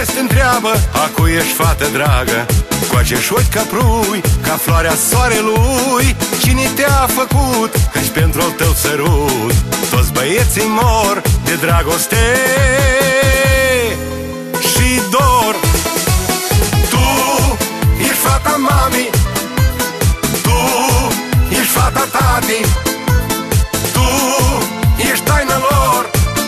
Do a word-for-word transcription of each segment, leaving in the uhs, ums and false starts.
te întreabă, acu ești fată dragă, cu acești ochi ca prui, ca floarea soarelui. Cine te-a făcut? Căci pentru al tău sărut toți băieții mor de dragoste și dor. Tu ești fata mami, tu ești fata tati, tu ești taina lor,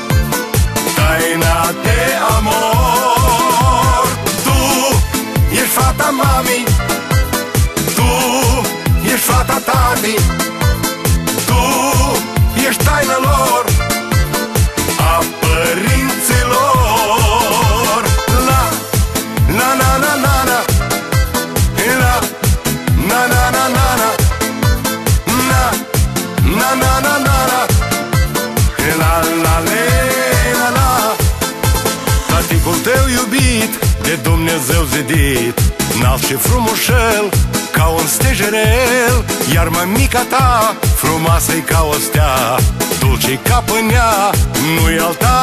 taina de amor. Tu ești fata mami, tu ești fata tati, tu ești taina lor, a părinților. La, na na na na na, la, na na na na na, na, na na na na na, la la le la la. Taticul tău iubit, de Dumnezeu zidit, înalt și frumușel, ca un stejerel. Iar mămica ta, frumoasă-i ca o stea, dulce-i ca pânea, nu-i alta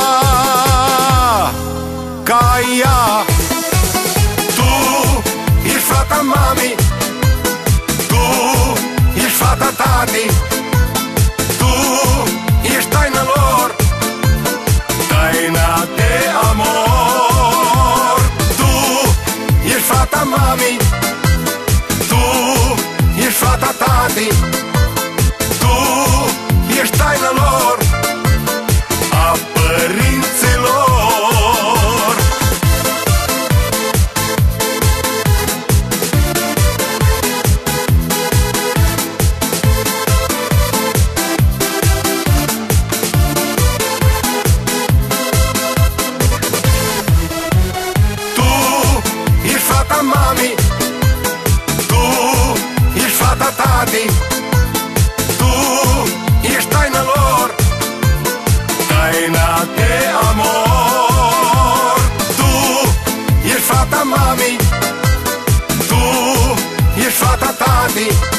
ca ea. Tu ești fata mami, tu ești fata tati, tu ești taina lor, taina de amor. Tu ești fata mami, tu ești fata tati, tu ești taina lor, a părinților. Tu ești fata mami, tu ești fata tati, tu ești taina lor, taina de amor. Tu ești fata mami, tu ești fata tati,